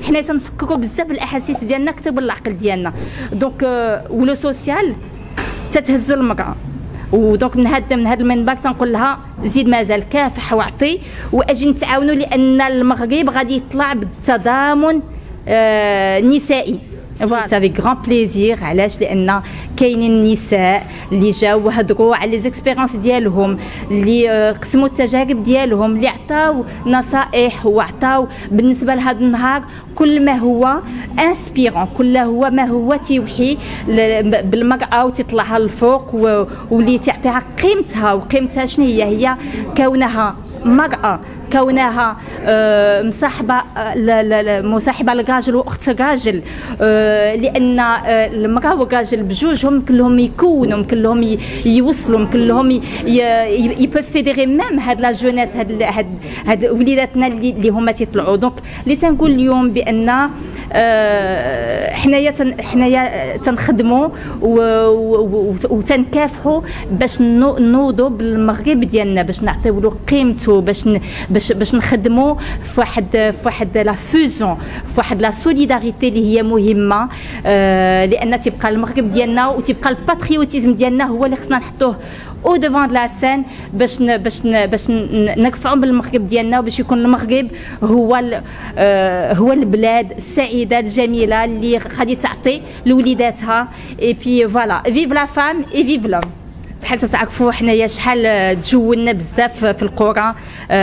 حنا تنفكروا بزاف بالاحاسيس ديالنا اكثر من العقل ديالنا. دونك ولو سوسيال تتهزوا المراه. ودونك من هذا المنبر تنقول لها زيد مازال كافح واعطي واجي نتعاونوا، لان المغرب غادي يطلع بالتضامن نسائي. سافي غران بليزير. علاش؟ لان كاينين النساء اللي جاو وهضروا على لي زيكسبيريونس ديالهم، اللي قسموا التجارب ديالهم، اللي عطاو نصائح وعطاو بالنسبه لهذا النهار كل ما هو انسبيرون، كل ما هو تيوحي بالمراه وتطلعها للفوق واللي تعطيها قيمتها. وقيمتها شنو هي كونها مرأة، كونها مصاحبة للراجل واخت الراجل، لان المرأة والراجل بجوجهم كلهم يكونوا، كلهم يوصلوا، كلهم يبوف فيديري ميم هاد لا جونيس، هاد وليداتنا اللي هما تيطلعوا. دونك اللي تنقول اليوم بان حنايا تنخدموا وتنكافحوا باش نوضوا بالمغرب ديالنا، باش نعطيو له قيمته، باش نخدموا في واحد لا فوزون، في واحد لا سوليداريتي اللي هي مهمه، لان تبقى المغرب ديالنا وتبقى الباتريوتيزم ديالنا هو اللي خصنا نحطوه او ديفون دو لا سين باش نرفعوا بالمغرب ديالنا، وباش يكون المغرب هو البلاد السعيده الجميله اللي غادي تعطي لوليداتها. اي بي فوالا، فيف لا فام اي فيف لوم. بحال تعرفوا حنايا شحال تجولنا بزاف في القرى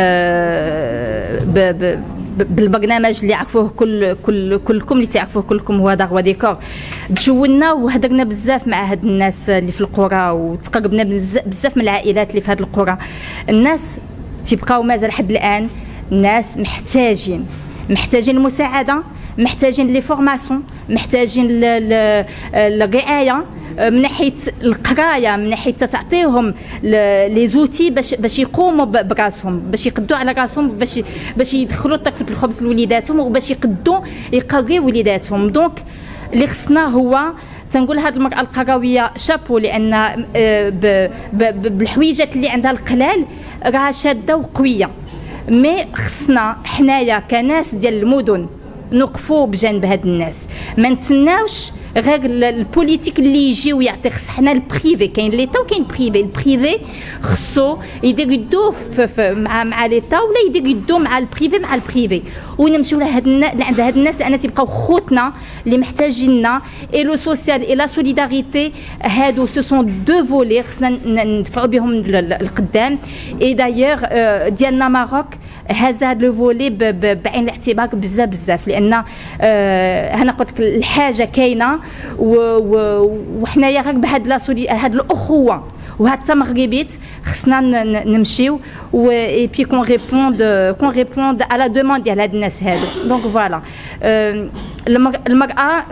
بالبرنامج اللي عرفوه كلكم اللي تعرفوه كلكم هو دار وديكور. تجولنا وهضرنا بزاف مع هاد الناس اللي في القرى، وتقربنا بزاف من العائلات اللي في هاد القرى. الناس تيبقاو مازال حد الان الناس محتاجين المساعده، محتاجين لي فورماسيون، محتاجين الرعايه من ناحيه القرايه، من ناحيه تعطيهم لي زوتي باش يقوموا براسهم، باش يقدوا على راسهم، باش يدخلوا طاقه الخبز لوليداتهم، وباش يقدوا يقريو وليداتهم. دونك اللي خصنا هو تنقول هذه المراه القرويه شابو، لان بالحويجات اللي عندها القلال راها شاده وقويه. مي خصنا حنايا كناس ديال المدن نوقفوا بجانب هاد الناس، ما نتسناوش غير البوليتيك اللي يجي ويعطي. خص حنا البريفي، كاين ليتا وكاين بريفي. البريفي خصو يدير يدو مع ليتا، ولا يدير يدو مع البريفي مع البريفي، ونمشيو لعند هاد الناس لان تيبقاو خوتنا اللي محتاجيننا. اي لو سوسيال اي لا سوليداريتي هادو سو سون دو فولي خصنا ندفعوا بهم القدام. اي دايوغ ديالنا ماروك هذا هذا لو فولي بعين الاعتبار بزاف، لان انا قلت لك الحاجه كاينه، وحنايا غير بهاد هاد الاخوه وهاد المغربيت خصنا نمشيو و بي كون ريبوند على دوموند ديال هاد الناس هادو. دونك فوالا المراه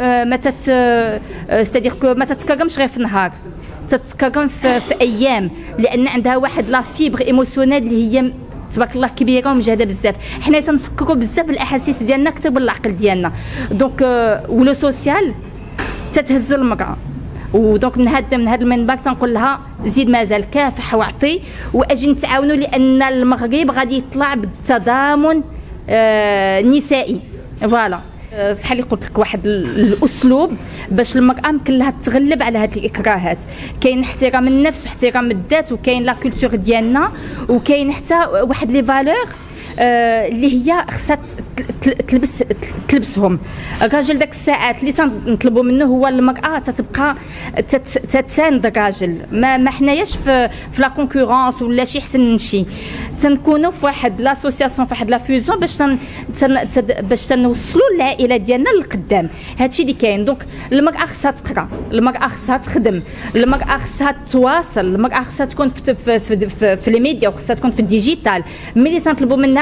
ما تتكرمش غير في نهار، تتكرم في ايام، لان عندها واحد لا فيبر ايموسيونيل اللي هي تبارك الله كبيره ومجهده بزاف. حنا تنفكروا بزاف بالاحاسيس ديالنا اكثر من العقل ديالنا. دونك ولو سوسيال تتهزوا المراه. ودونك من هذا المنبر تنقول لها زيد مازال كافح واعطي واجي نتعاونوا، لان المغرب غادي يطلع بالتضامن نسائي. فوالا بحال اللي قلت لك واحد الاسلوب باش المراه يمكن لها تتغلب على هذه الاكراهات. كاين احترام النفس واحترام الذات، وكاين لا كولتور ديالنا، وكاين حتى واحد لي فالور اللي هي خصها تلبسهم. الراجل داك الساعات اللي تنطلبوا منه هو المراه تتبقى تتساند الراجل. ما حناياش في لا كونكورونس ولا شي حسن من شي، تنكونوا في واحد لاسوسياسيون، في واحد لا فيوزون باش تنوصلوا العائله ديالنا للقدام. هادشي اللي كاين. دونك المراه خصها تقرا، المراه خصها تخدم، المراه خصها تواصل، المراه خصها تكون في لي ميديا، وخصها تكون في الديجيتال. ملي تنطلبوا منها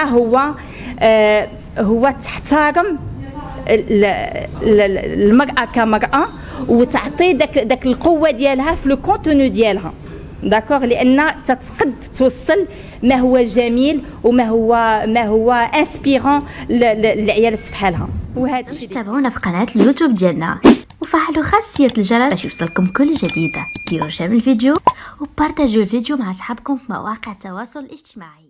هو تحترم المرأة كمرأة، وتعطي داك القوة ديالها في لو كونتوني ديالها. داكوغ، لان تتقد توصل ما هو جميل وما هو انسبيرون للعيالات بحالها. وهذا الشيء تابعونا في قناة اليوتيوب ديالنا وفعلوا خاصية الجرس باش يوصلكم كل جديد. ديروا شير الفيديو وبارطاجيو الفيديو مع اصحابكم في مواقع التواصل الاجتماعي.